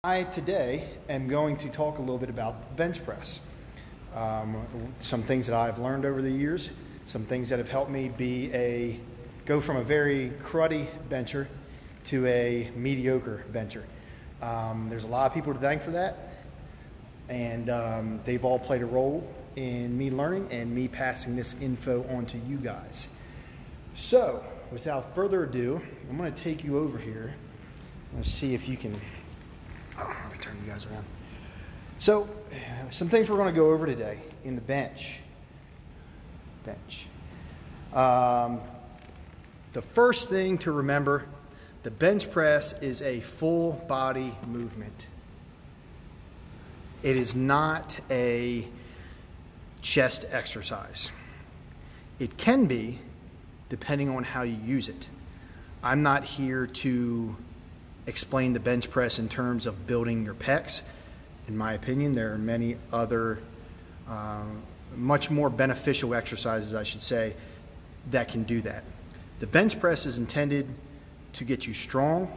I today am going to talk a little bit about bench press. Some things that I've learned over the years, some things that have helped me go from a very cruddy bencher to a mediocre bencher. There's a lot of people to thank for that, and they've all played a role in me learning and me passing this info on to you guys. So, without further ado, I'm going to take you over here. I'm going to see if you can... let me turn you guys around. So, some things we're going to go over today in the bench. The first thing to remember, the bench press is a full body movement. It is not a chest exercise. It can be, depending on how you use it. I'm not here to explain the bench press in terms of building your pecs. In my opinion, there are many other much more beneficial exercises, I should say, that can do that. The bench press is intended to get you strong,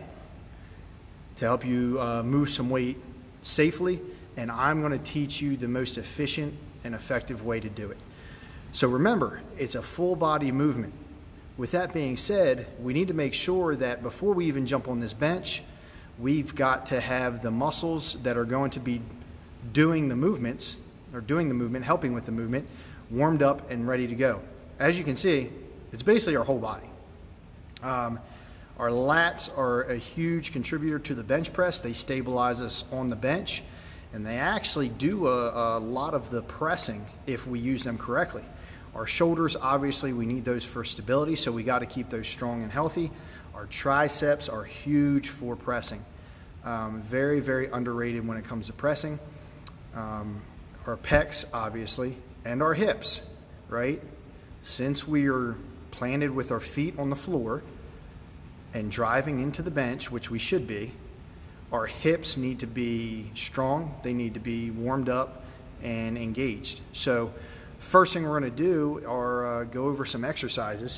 to help you move some weight safely, and I'm going to teach you the most efficient and effective way to do it. So remember, it's a full body movement. With that being said, we need to make sure that before we even jump on this bench, we've got to have the muscles that are going to be doing the movement, helping with the movement, warmed up and ready to go. As you can see, it's basically our whole body. Our lats are a huge contributor to the bench press. They stabilize us on the bench, and they actually do a lot of the pressing if we use them correctly. Our shoulders, obviously, we need those for stability, so we got to keep those strong and healthy. Our triceps are huge for pressing. Very, very underrated when it comes to pressing. Our pecs, obviously, and our hips, right? Since we are planted with our feet on the floor and driving into the bench, which we should be, our hips need to be strong. They need to be warmed up and engaged. So, first thing we're going to do are go over some exercises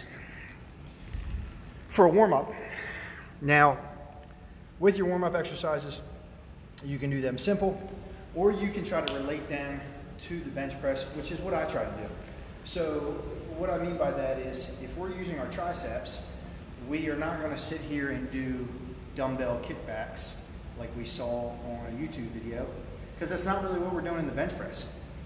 for a warm-up. Now, with your warm-up exercises, you can do them simple, or you can try to relate them to the bench press, which is what I try to do. So what I mean by that is, if we're using our triceps, we are not going to sit here and do dumbbell kickbacks like we saw on a YouTube video, because that's not really what we're doing in the bench press.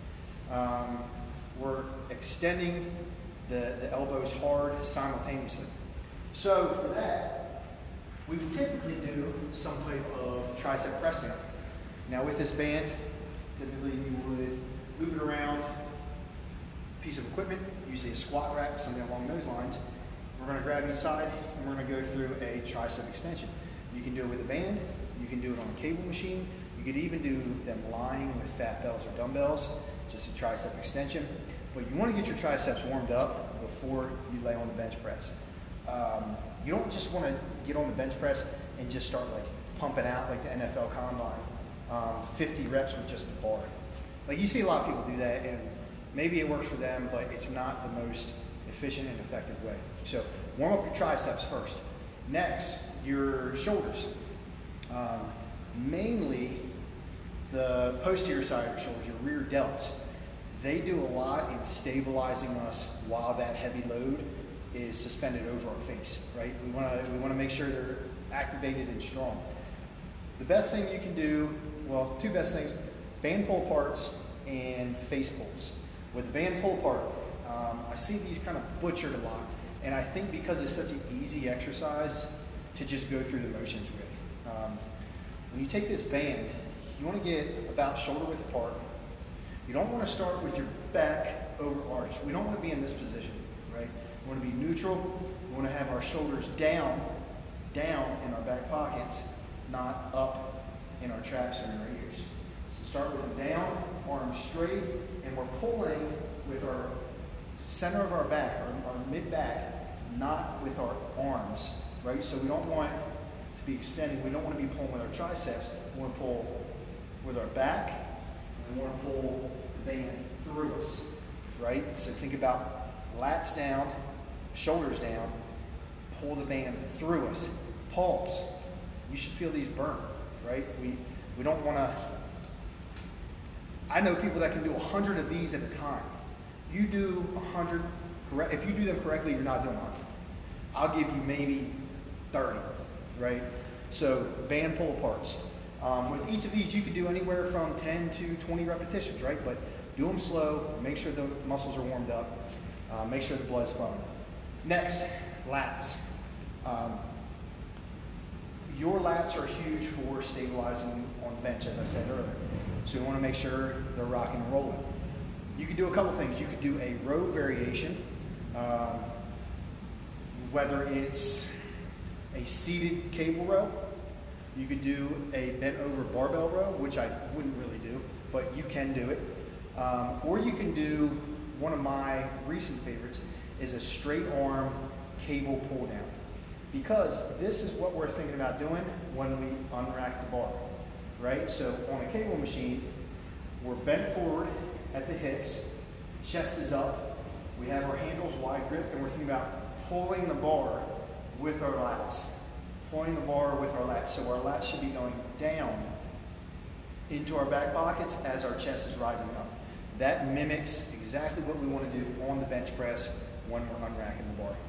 We're extending the elbows hard simultaneously. So for that, we would typically do some type of tricep press down. Now with this band, typically you would move it around a piece of equipment, usually a squat rack, something along those lines. We're going to grab each side and we're going to go through a tricep extension. You can do it with a band, you can do it on a cable machine, you could even do them lying with fat bells or dumbbells, just a tricep extension. But you want to get your triceps warmed up before you lay on the bench press. You don't just want to get on the bench press and just start like pumping out like the NFL Combine, 50 reps with just the bar. Like you see a lot of people do that, and maybe it works for them, but it's not the most efficient and effective way. So warm up your triceps first. Next, your shoulders. Mainly the posterior side of your shoulders, your rear delts. They do a lot in stabilizing us while that heavy load is suspended over our face, right? We want to make sure they're activated and strong. The best thing you can do, well, two best things, band pull aparts and face pulls. With the band pull apart, I see these kind of butchered a lot, and I think because it's such an easy exercise to just go through the motions with. When you take this band, you want to get about shoulder width apart. You don't want to start with your back over arch. We don't want to be in this position, right? We want to be neutral. We want to have our shoulders down in our back pockets, not up in our traps or in our ears. So start with them down, arms straight, and we're pulling with our center of our back, our mid-back, not with our arms, right? So we don't want to be extending. We don't want to be pulling with our triceps. We want to pull with our back, and we want to pull the band through us, right? So think about lats down, shoulders down, pull the band through us. Pause. You should feel these burn, right? We We don't want to, I know people that can do 100 of these at a time. You do 100, if you do them correctly, you're not doing 100. I'll give you maybe 30, right? So band pull aparts. With each of these, you could do anywhere from 10 to 20 repetitions, right? But do them slow, make sure the muscles are warmed up, make sure the blood's flowing. Next, lats. Your lats are huge for stabilizing on the bench, as I said earlier. So you want to make sure they're rocking and rolling. You could do a couple things. You could do a row variation, whether it's a seated cable row. You could do a bent over barbell row, which I wouldn't really do, but you can do it. Or you can do, one of my recent favorites is a straight arm cable pull down. Because this is what we're thinking about doing when we unrack the bar, right? So on a cable machine, we're bent forward at the hips, chest is up, we have our handles wide grip, and we're thinking about pulling the bar with our lats. Pulling the bar with our lats. So our lats should be going down into our back pockets as our chest is rising up. That mimics exactly what we want to do on the bench press when we're unracking the bar.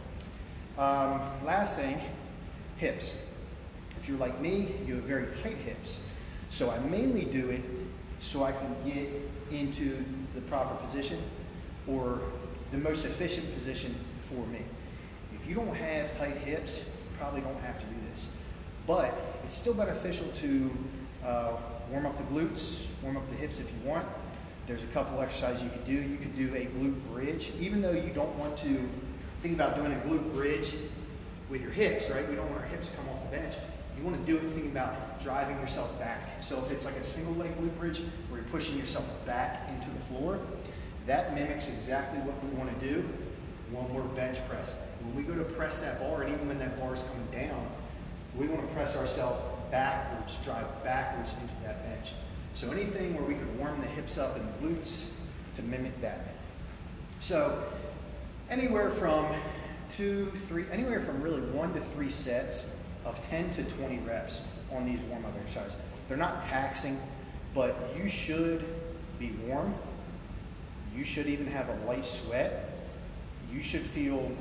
Last thing, hips. If you're like me, you have very tight hips. So I mainly do it so I can get into the proper position or the most efficient position for me. If you don't have tight hips, you probably don't have to do this. But it's still beneficial to warm up the glutes, warm up the hips if you want. There's a couple exercises you could do. You could do a glute bridge, even though you don't want to think about doing a glute bridge with your hips, right? We don't want our hips to come off the bench. You want to do it thinking about driving yourself back. So if it's like a single leg glute bridge where you're pushing yourself back into the floor, that mimics exactly what we want to do when we're bench pressing. When we go to press that bar, and even when that bar is coming down, we want to press ourselves backwards, drive backwards into that bench. So anything where we could warm the hips up and the glutes to mimic that. So anywhere from anywhere from really 1 to 3 sets of 10 to 20 reps on these warm-up exercises. They're not taxing, but you should be warm. You should even have a light sweat. You should feel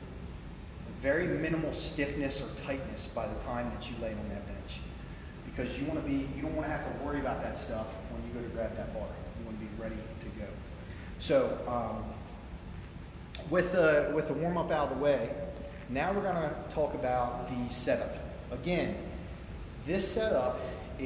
very minimal stiffness or tightness by the time that you lay on that bench. Because you don't want to have to worry about that stuff when you go to grab that bar. You want to be ready to go. So with the warm-up out of the way, now we're going to talk about the setup. Again, this setup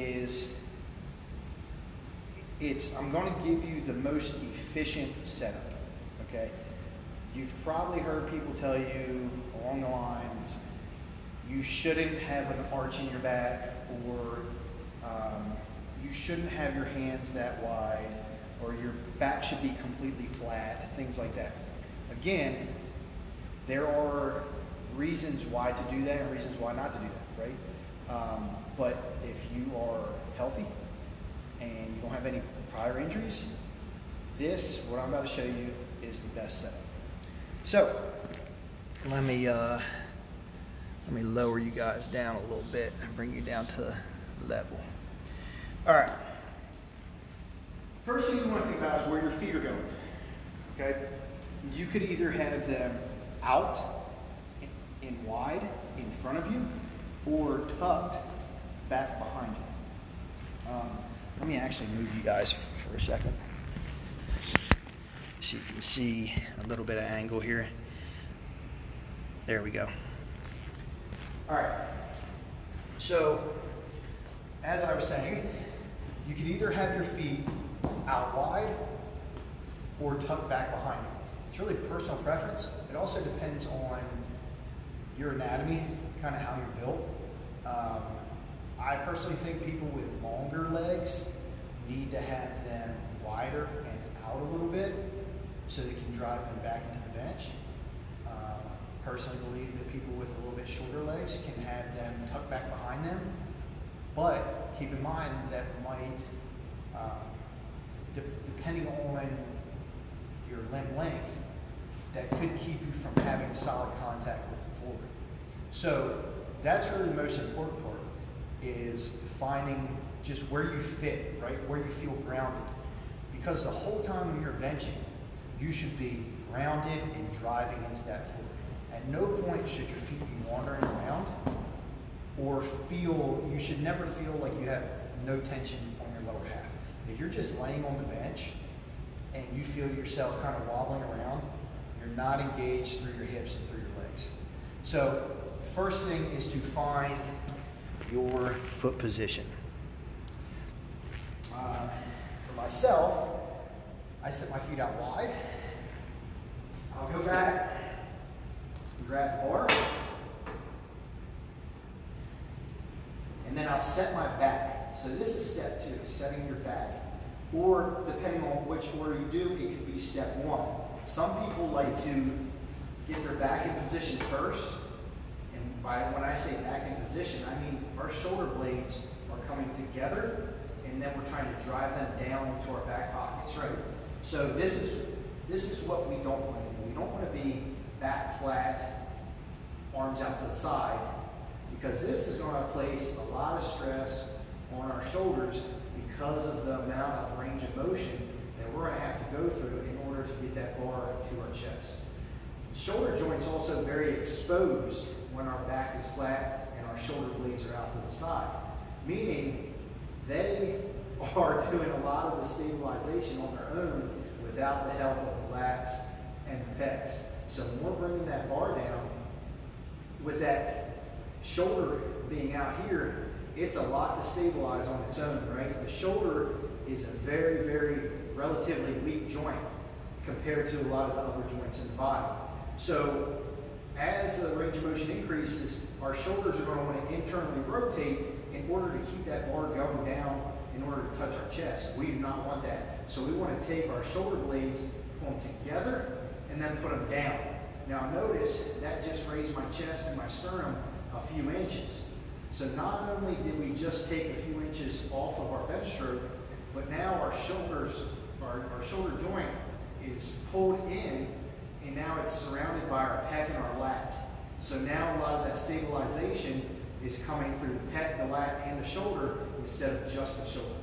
I'm going to give you the most efficient setup, okay? You've probably heard people tell you along the lines, you shouldn't have an arch in your back, or you shouldn't have your hands that wide, or your back should be completely flat, things like that. Again, there are reasons why to do that and reasons why not to do that, right? But if you are healthy and you don't have any prior injuries, what I'm about to show you, is the best setup. So, let me lower you guys down a little bit and bring you down to level. All right. First thing you want to think about is where your feet are going, okay? You could either have them out and wide in front of you or tucked back behind you. Let me actually move you guys for a second so you can see a little bit of angle here. There we go. All right. So, as I was saying, you could either have your feet out wide or tucked back behind you. It's really personal preference. It also depends on your anatomy, kind of how you're built. I personally think people with longer legs need to have them wider and out a little bit so they can drive them back into the bench. Personally believe that people with a little bit shorter legs can have them tucked back behind them, but keep in mind that might, depending on your limb length, that could keep you from having solid contact with the floor. So that's really the most important part, is finding just where you fit, right? Where you feel grounded. Because the whole time when you're benching, you should be grounded and driving into that floor. At no point should your feet be wandering around or you should never feel like you have no tension on your lower half. If you're just laying on the bench and you feel yourself kind of wobbling around, you're not engaged through your hips and through your legs. So first thing is to find your foot position. For myself, I set my feet out wide. I'll go back and grab the bar. And then I'll set my back. So this is step 2, setting your back. Or depending on which order you do, it could be step 1. Some people like to get their back in position first. And when I say back in position, I mean our shoulder blades are coming together and then we're trying to drive them down into our back pockets, right? So this is what we don't want to do. We don't want to be back flat, arms out to the side, because this is going to place a lot of stress on our shoulders because of the amount of range of motion that we're going to have to go through in order to get that bar to our chest. Shoulder joints also very exposed when our back is flat and our shoulder blades are out to the side, meaning they are doing a lot of the stabilization on their own without the help of the lats and the pecs. So when we're bringing that bar down, with that shoulder being out here, it's a lot to stabilize on its own, right? The shoulder is a very, very relatively weak joint compared to a lot of the other joints in the body. So as the range of motion increases, our shoulders are going to want to internally rotate in order to keep that bar going down in order to touch our chest. We do not want that. So we want to take our shoulder blades, pull them together, and then put them down. Now notice that just raised my chest and my sternum a few inches. So not only did we just take a few inches off of our bench stroke, but now our shoulders, our shoulder joint is pulled in, and now it's surrounded by our pec and our lat. So now a lot of that stabilization is coming through the pec, the lat, and the shoulder instead of just the shoulder.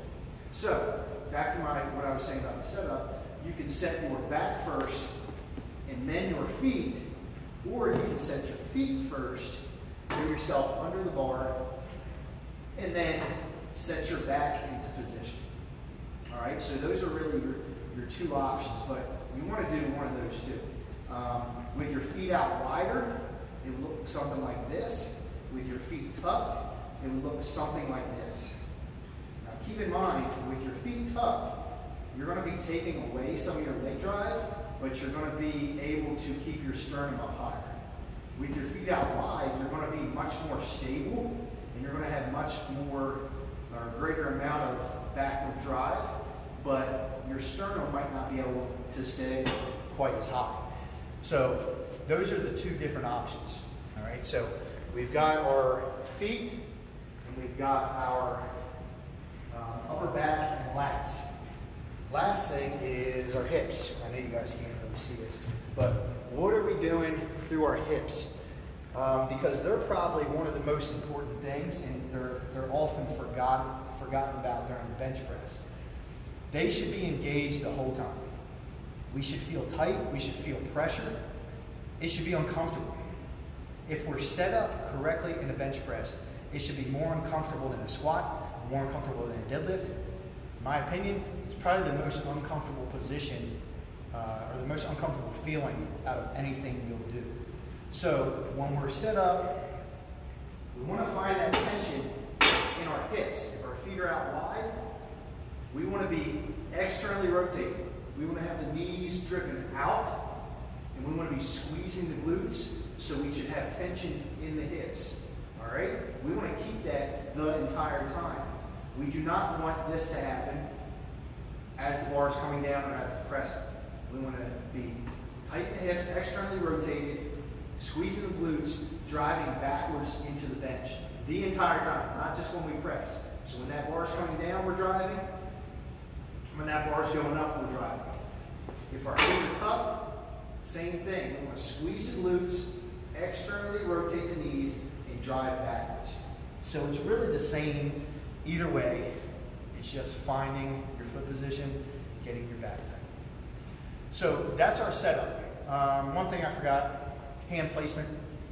So back to what I was saying about the setup, you can set your back first and then your feet, or you can set your feet first, put yourself under the bar, and then set your back into position. All right, so those are really your 2 options, but you want to do one of those 2. With your feet out wider, it would look something like this. With your feet tucked, it would look something like this. Now keep in mind, with your feet tucked, you're going to be taking away some of your leg drive, but you're going to be able to keep your sternum up higher. With your feet out wide, you're going to be much more stable, and you're going to have much more or greater amount of backward drive, but your sternum might not be able to stay quite as high. So those are the 2 different options. All right, so we've got our feet, and we've got our upper back and lats. Last thing is our hips. I know you guys can't really see this, but what are we doing through our hips? Because they're probably one of the most important things, and they're often forgotten about during the bench press. They should be engaged the whole time. We should feel tight. We should feel pressure. It should be uncomfortable. If we're set up correctly in a bench press, it should be more uncomfortable than a squat, more uncomfortable than a deadlift. In my opinion, it's probably the most uncomfortable position or the most uncomfortable feeling out of anything you'll do. So when we're set up, we want to find that tension in our hips. If our feet are out wide, we want to be externally rotated. We want to have the knees driven out, and we want to be squeezing the glutes, so we should have tension in the hips. All right? We want to keep that the entire time. We do not want this to happen as the bar is coming down or as it's pressing. We want to be tight in the hips, externally rotated, squeezing the glutes, driving backwards into the bench the entire time, not just when we press. So when that bar is coming down, we're driving. When that bar is going up, we're driving. If our feet are tucked, same thing. We want to squeeze the glutes, externally rotate the knees, and drive backwards. So it's really the same either way. It's just finding your foot position, getting your back tight. So that's our setup. One thing I forgot, hand placement.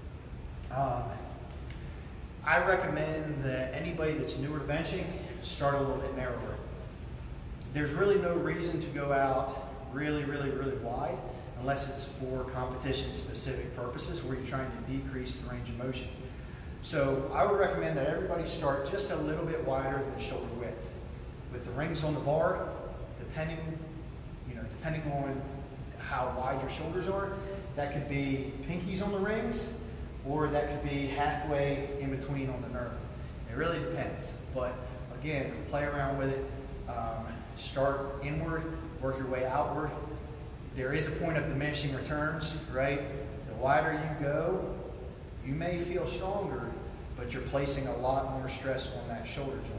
I recommend that anybody that's newer to benching, start a little bit narrower. There's really no reason to go out really wide unless it's for competition specific purposes where you're trying to decrease the range of motion. So I would recommend that everybody start just a little bit wider than shoulder width. With the rings on the bar, depending on how wide your shoulders are, that could be pinkies on the rings, or that could be halfway in between on the knurling. It really depends. But again, play around with it. Start inward, work your way outward. There is a point of diminishing returns, right? The wider you go, you may feel stronger, but you're placing a lot more stress on that shoulder joint.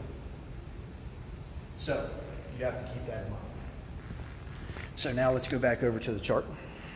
So you have to keep that in mind. So now let's go back over to the chart.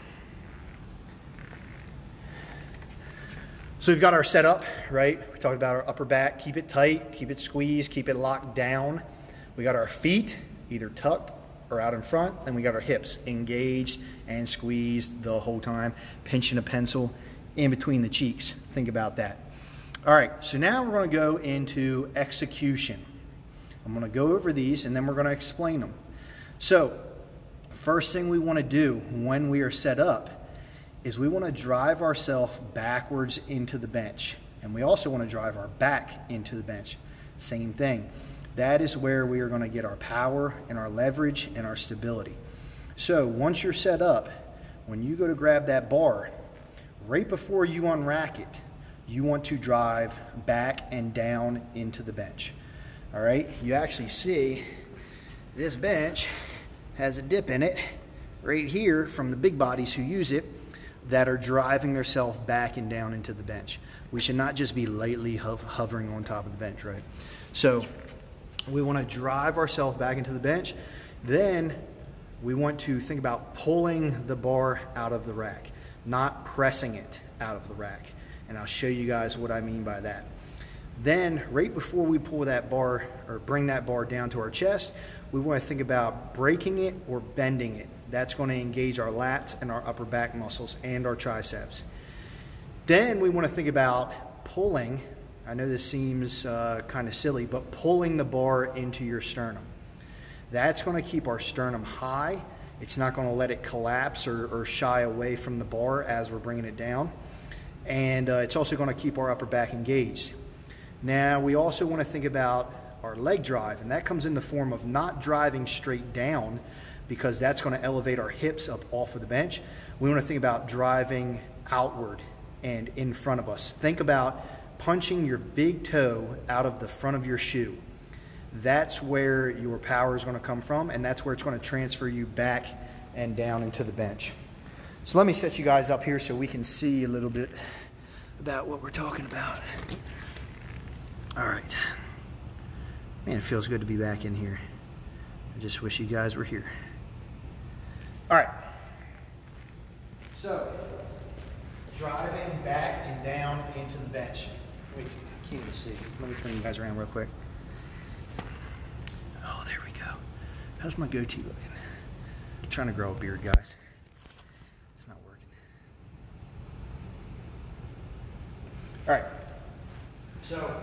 So we've got our setup, right? We talked about our upper back, keep it tight, keep it squeezed, keep it locked down. We got our feet either tucked or out in front, and we got our hips engaged and squeezed the whole time, pinching a pencil in between the cheeks. Think about that. All right, so now we're going to go into execution. I'm going to go over these and then we're going to explain them. So first thing we want to do when we are set up is we want to drive ourselves backwards into the bench, and we also want to drive our back into the bench. Same thing. That is where we are going to get our power and our leverage and our stability. So once you're set up, when you go to grab that bar, right before you unrack it, you want to drive back and down into the bench. All right, you actually see this bench has a dip in it right here from the big bodies who use it that are driving themselves back and down into the bench. We should not just be lightly hovering on top of the bench, right? So we want to drive ourselves back into the bench. Then we want to think about pulling the bar out of the rack, not pressing it out of the rack. And I'll show you guys what I mean by that. Then right before we pull that bar or bring that bar down to our chest, we want to think about breaking it or bending it. That's going to engage our lats and our upper back muscles and our triceps. Then we want to think about pulling. I know this seems kind of silly, but pulling the bar into your sternum. That's going to keep our sternum high. It's not going to let it collapse or shy away from the bar as we're bringing it down. And it's also going to keep our upper back engaged. Now, we also want to think about our leg drive, and that comes in the form of not driving straight down, because that's going to elevate our hips up off of the bench. We want to think about driving outward and in front of us. Think about punching your big toe out of the front of your shoe. That's where your power is going to come from, and that's where it's going to transfer you back and down into the bench. So let me set you guys up here so we can see a little bit about what we're talking about. All right. Man, it feels good to be back in here. I just wish you guys were here. All right. So, driving back and down into the bench. Wait, I can't even see. Let me turn you guys around real quick. Oh, there we go. How's my goatee looking? I'm trying to grow a beard, guys. It's not working. All right. So,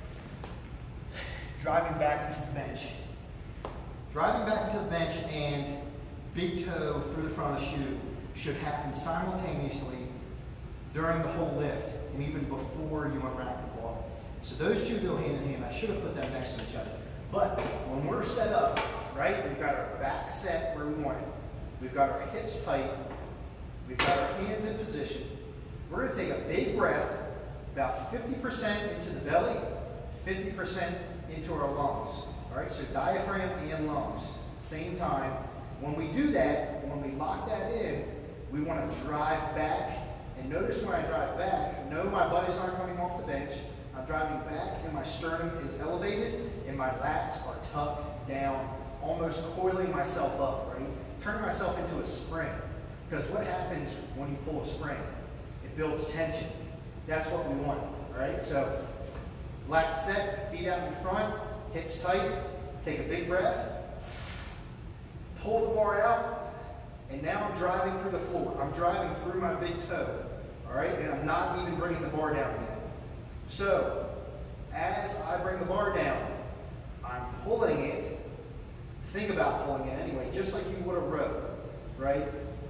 driving back into the bench. Driving back into the bench and big toe through the front of the shoe should happen simultaneously during the whole lift and even before you unwrap the bar. So those two go hand in hand. I should have put them next to each other. But when we're set up, right, we've got our back set where we want it. We've got our hips tight. We've got our hands in position. We're going to take a big breath, about 50% into the belly, 50% into our lungs. All right, so diaphragm and lungs, same time. When we do that, when we lock that in, we want to drive back. And notice when I drive back, no, my buddies aren't coming off the bench. I'm driving back and my sternum is elevated and my lats are tucked down, almost coiling myself up, right? Turning myself into a spring. Because what happens when you pull a spring? It builds tension. That's what we want, right? So lats set, feet out in front, hips tight, take a big breath, pull the bar out, and now I'm driving through the floor. I'm driving through my big toe, all right? And I'm not even bringing the bar down yet. So, as I bring the bar down, I'm pulling it. Think about pulling it anyway, just like you would a rope, right?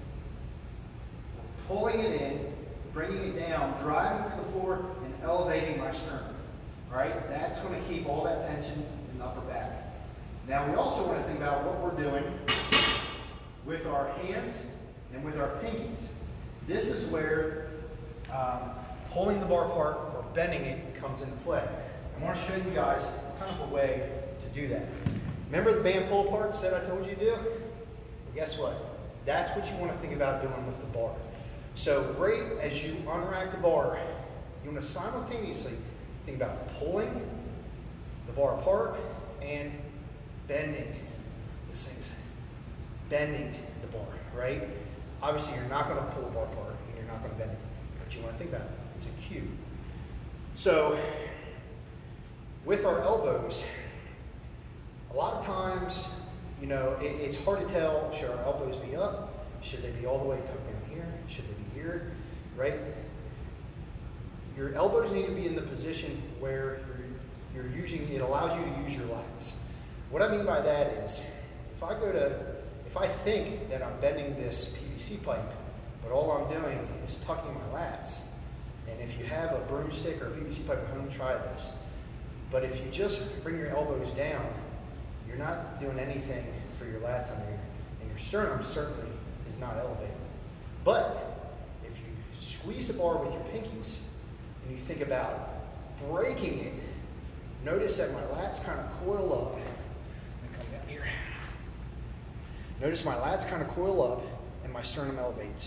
Pulling it in, bringing it down, driving through the floor, and elevating my sternum. All right, that's going to keep all that tension in the upper back. Now we also want to think about what we're doing with our hands and with our pinkies. This is where pulling the bar apart or bending it comes into play. I want to show you guys kind of a way to do that. Remember the band pull aparts that I told you to do? Well, guess what? That's what you want to think about doing with the bar. So right as you unrack the bar, you want to simultaneously think about pulling the bar apart and bending this thing. Bending the bar, right? Obviously, you're not going to pull the bar apart and you're not going to bend it, but you want to think about it. It's a cue. So with our elbows, a lot of times, you know, it's hard to tell, should our elbows be up? Should they be all the way tucked down here? Should they be here, right? Your elbows need to be in the position where you're using, it allows you to use your lats. What I mean by that is, if I think that I'm bending this PVC pipe, but all I'm doing is tucking my lats, and if you have a broomstick or a PVC pipe at home, try this. But if you just bring your elbows down, you're not doing anything for your lats under here, and your sternum certainly is not elevated. But if you squeeze the bar with your pinkies, and you think about breaking it, notice that my lats kind of coil up. Let me come down here. Notice my lats kind of coil up, and my sternum elevates.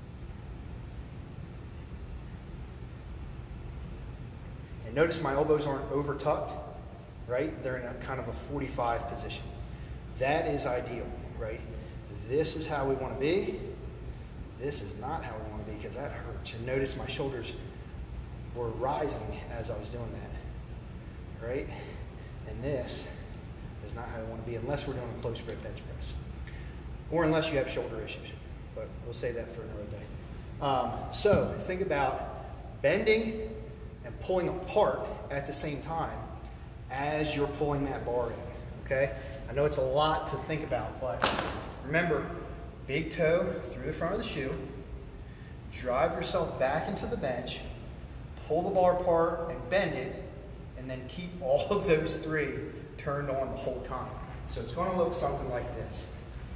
And notice my elbows aren't over tucked, right? They're in a kind of a 45 position. That is ideal, right? This is how we want to be. This is not how we want to be because that hurts. And notice my shoulders were rising as I was doing that, right? And this is not how we want to be unless we're doing a close grip bench press. Or unless you have shoulder issues. But we'll save that for another day. So think about bending and pulling apart at the same time as you're pulling that bar in, okay? I know it's a lot to think about, but remember, big toe through the front of the shoe, drive yourself back into the bench, pull the bar apart and bend it, and then keep all of those three turned on the whole time. So it's going to look something like this.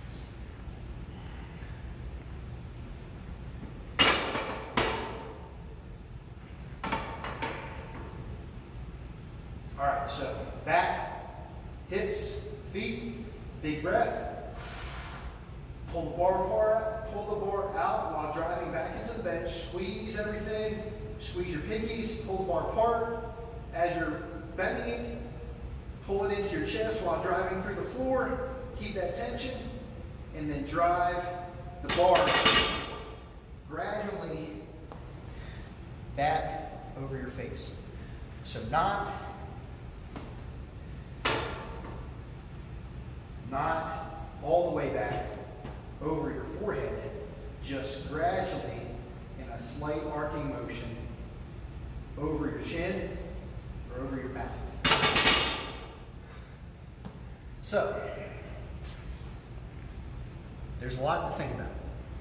All right, so back, hips, feet, big breath. Pull the bar apart, pull the bar out while driving back into the bench. Squeeze everything, squeeze your pinkies, pull the bar apart. As you're bending it, pull it into your chest while driving through the floor. Keep that tension, and then drive the bar gradually back over your face. So not all the way back over your forehead, just gradually in a slight arcing motion over your chin or over your mouth. So, there's a lot to think about.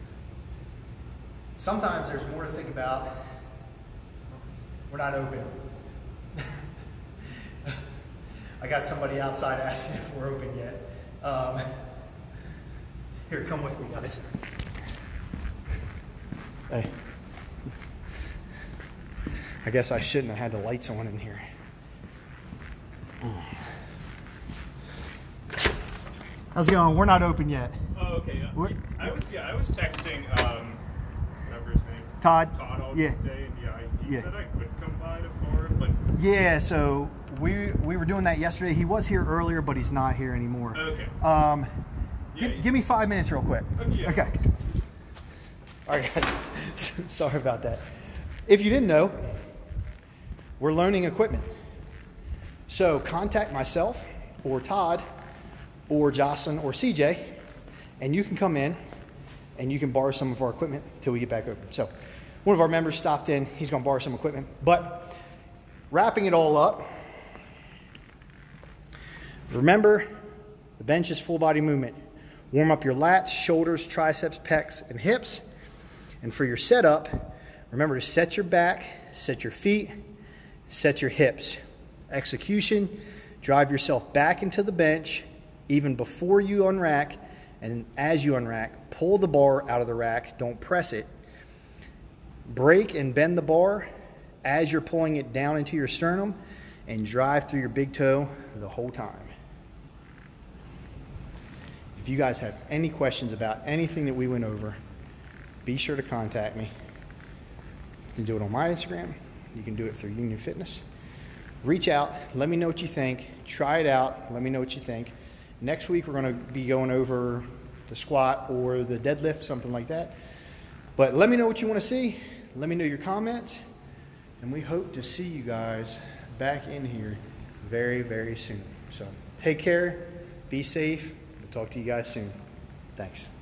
Sometimes there's more to think about. We're not open. I got somebody outside asking if we're open yet. Here, come with me, guys. Hey. I guess I shouldn't have had the lights on in here. How's it going? We're not open yet. Oh, okay. I was texting whatever his name. Todd. Todd all Yeah. day, and he said I could come by tomorrow, but Yeah, so we were doing that yesterday. He was here earlier, but he's not here anymore. okay. Give me 5 minutes real quick. Yeah. Okay. All right, guys. Sorry about that. If you didn't know, we're loaning equipment. So contact myself or Todd or Jocelyn or CJ, and you can come in and you can borrow some of our equipment till we get back open. So one of our members stopped in, he's gonna borrow some equipment. But wrapping it all up, remember the bench is full body movement. Warm up your lats, shoulders, triceps, pecs, and hips. And for your setup, remember to set your back, set your feet, set your hips. Execution, drive yourself back into the bench even before you unrack, and as you unrack, pull the bar out of the rack, don't press it. Break and bend the bar as you're pulling it down into your sternum, and drive through your big toe the whole time. If you guys have any questions about anything that we went over, be sure to contact me. You can do it on my Instagram. You can do it through Union Fitness. Reach out. Let me know what you think. Try it out. Let me know what you think. Next week, we're going to be going over the squat or the deadlift, something like that. But let me know what you want to see. Let me know your comments. And we hope to see you guys back in here very, very soon. So take care. Be safe. We'll talk to you guys soon. Thanks.